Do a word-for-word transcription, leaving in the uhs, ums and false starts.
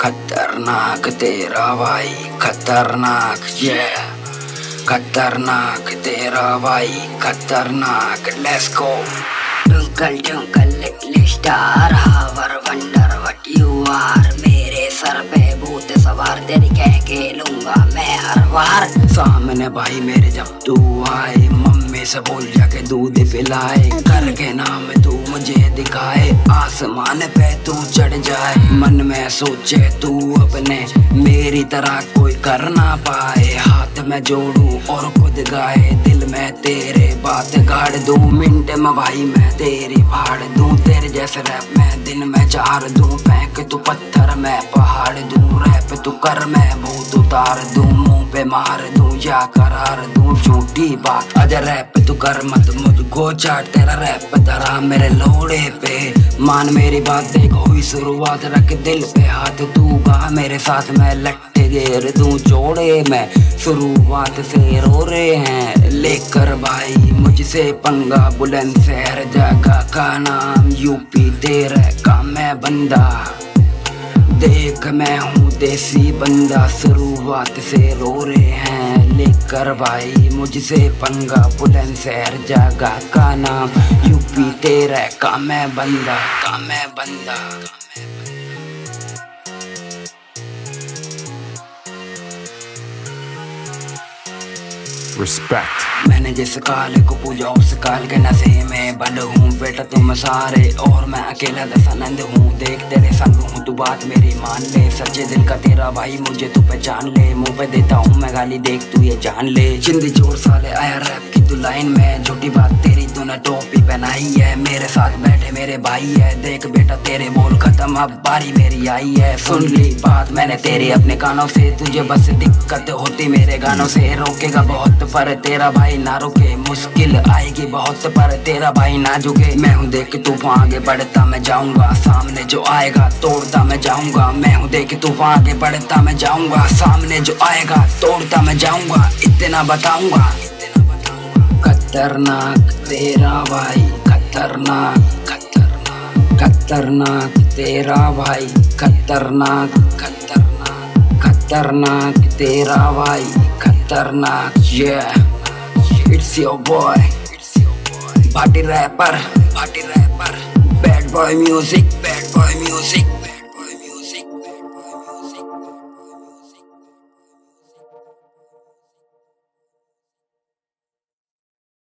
खतरनाक तेरा भाई खतरनाक ये खतरनाक तेरा भाई खतरनाक let's go. Twinkle twinkle little star how I wonder what you are. मेरे सर पे भूत सवार तेरी कह के लूंगा मैं हर बार। सामने भाई मेरे जब तू आए मम्मी से बोल जाके दूध पिलाए। करके नाम तू मुझे दिखाए आसमान पे तू चढ़ जाए। मन में सोचे तू अपने मेरी तरह कोई कर ना पाए। हाथ में जोड़ू और खुद गाए दिल में तेरे बात गाड़ दूं। मिनट में भाई मैं तेरी फाड़ दूं। तेरे जैसे रैप में दिन में चार दूं। फेंक तू पत्थर में पहाड़ दूं। रैप तू कर मैं भूत उतार दूं। मुंह पे मार दूं या करार दूं। झूठी बात अजय रैप तू कर मत मुझको चाट। तेरा रैप धरा मेरे लोड़े पे मान मेरी बात देख हुई शुरुआत। रख दिल पे हाथ तू गा मेरे साथ मैं लट्टे घेर दूं। जोड़े मैं शुरुआत से रो रहे हैं लेकर भाई मुझसे पंगा। बुलंद शहर जगह का नाम यूपी तेरे का मैं बंदा। देख मैं हूँ देसी बंदा शुरुआत से रो रहे हैं लेकर भाई मुझसे पंगा। बुलंद शहर जगह का नाम यूपी तेरे का मैं बंदा का मैं बंदा। Respect. मैंने जिस काल को पूजा उस काल के नशे में बंद हूँ। बेटा तुम सारे और मैं अकेला दसानंद हूँ। देख तेरे संग हूँ तू बात मेरी मान ले। सच्चे दिल का तेरा भाई मुझे तू पहचान ले। मुंह पे देता हूँ मैं गाली देख तू ये जान ले। चिंदी जोर साले आया रैप की तू लाइन में। झूठी बात तेरी तूने टोपी पहनाई है। मेरे साथ बैठे मेरे भाई है। देख बेटा तेरे बोल खत्म अब बारी मेरी आई है। सुन ली बात मैंने तेरी अपने कानों से। तुझे बस दिक्कत होती मेरे गानों से। रोकेगा बहुत पर तेरा भाई ना रुके। मुश्किल आएगी बहुत पर तेरा भाई ना झुके। मैं हूँ देख तूफान आगे बढ़ता मैं जाऊंगा। सामने जो आएगा तोड़ता मैं जाऊंगा। मैं हूँ देख तूफान आगे बढ़ता मैं जाऊंगा। सामने जो आएगा तोड़ता मैं जाऊंगा। इतना बताऊंगा खतरनाक तेरा भाई खतरनाक खतरनाक खतरनाक तेरा भाई खतरनाक खतरनाक खतरनाक तेरा भाई खतरनाक। yeah it's your boy Bhatti rapper Bhatti rapper bad boy music bad boy music